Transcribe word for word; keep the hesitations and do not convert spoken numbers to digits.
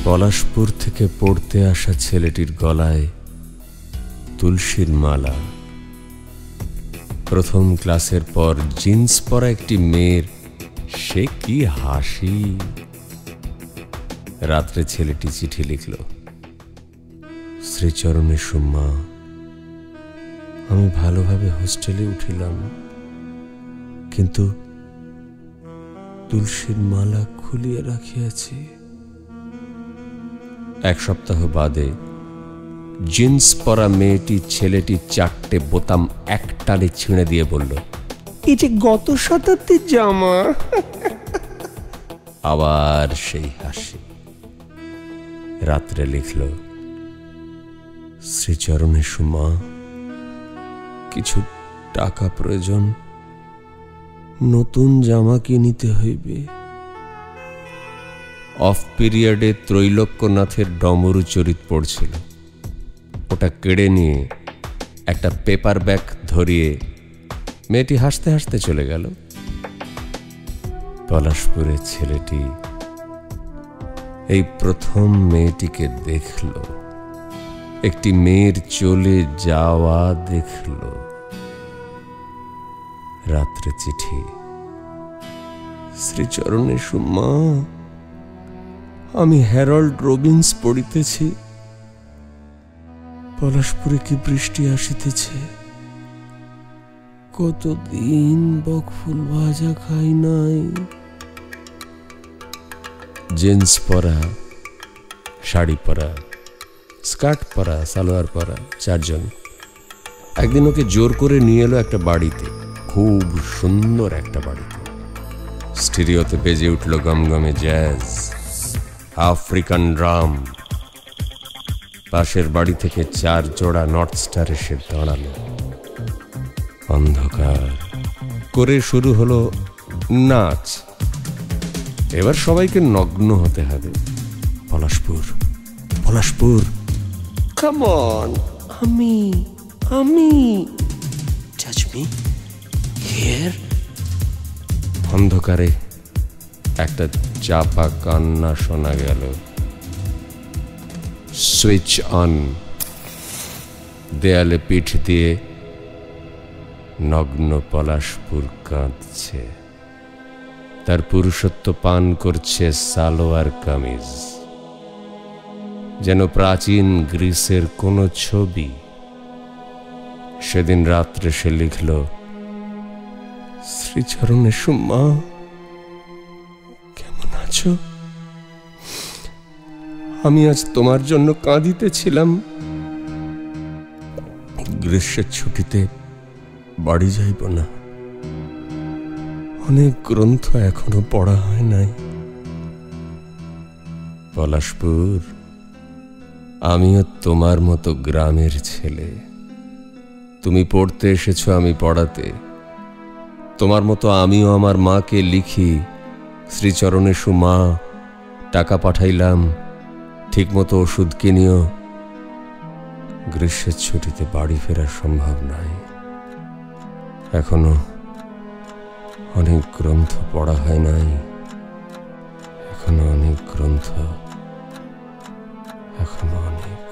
পলাশপুর থেকে পড়তে আসা ছেলেটির গলায় তুলসীর মালা। প্রথম ক্লাসের পর জিন্স পরা একটি মেয়ের সে কি হাসি। রাত্রে ছেলেটি চিঠি লিখল, শ্রীচরণে সুমা, আমি ভালোভাবে হোস্টেলে উঠিলাম, কিন্তু তুলসীর মালা খুলিয়া রাখিয়াছি। এক সপ্তাহ বাদে জিন্স পরা মেয়েটি ছেলেটি চারটে বোতাম একটানে ছিঁড়ে দিয়ে বলল, এই যে গত শতাব্দীর জামা। আবার সেই হাসি। রাত্রে লিখল, শ্রীচরণে সুমা, কিছু টাকা প্রয়োজন, নতুন জামা কিনিতে হইবে। অফ পিরিয়ডে ত্রৈলোক্যনাথের ডমরু চরিত পড়ছিল, ওটা কেড়ে নিয়ে একটা পেপার ব্যাগ ধরিয়ে মেয়েটি হাসতে হাসতে চলে গেল। পলাশপুরের ছেলেটি এই প্রথম মেয়েটিকে দেখল, একটি মেয়ের চলে যাওয়া দেখল। রাত্রে চিঠি, শ্রীচরণে সুমা, আমি হ্যারল্ড রবিন্স পড়িতেছি। পলাশপুরে কি বৃষ্টি আসিতেছে, কতদিন বকফুল ভাজা খাই নাই। জিন্স পরা, শাড়ি পরা, স্কার্ট পরা, সালোয়ার পরা চারজন একদিন ওকে জোর করে নিয়ে এলো একটা বাড়িতে, খুব সুন্দর একটা বাড়িতে। স্টিরিওতে বেজে উঠল গমগমে জ্যাজ, আফ্রিকান ড্রাম। পাশের বাড়ি থেকে চার জোড়া নর্থ স্টার এসে দাঁড়ালো। অন্ধকার করে শুরু হলো নাচ। এবার সবাইকে নগ্ন হতে হবে। পলাশপুর, পলাশপুর, কাম অন, আমি আমি টাচ মি হিয়ার। অন্ধকারে একটা চাপা কান্না শোনা গেল। Switch on. দেয়ালে পিঠ দিয়ে নগ্ন পলাশপুর কাঁদছে। তার পুরুষত্ব পান করছে সালোয়ার কামিজ, যেন প্রাচীন গ্রিসের কোন ছবি। সেদিন রাত্রে সে লিখল, শ্রীচরণে সুমা, কেমন আছো? আমি আজ তোমার জন্য কাঁদিতেছিলাম। গ্রীষ্মের ছুটিতে বাড়ি যাইব না, অনেক গ্রন্থ এখনো পড়া হয় নাই। পলাশপুর, আমিও তোমার মতো গ্রামের ছেলে। তুমি পড়তে এসেছো, আমি পড়াতে। তোমার মতো আমিও আমার মাকে লিখি, শ্রীচরণে সুমা, টাকা পাঠাইলাম, ঠিক মতো ওষুধ কিনিও। গ্রীষ্মের ছুটিতে বাড়ি ফেরা সম্ভব নয়। এখনো অনেক গ্রন্থ পড়া হয় নাই, এখনো অনেক গ্রন্থ, এখনো অনেক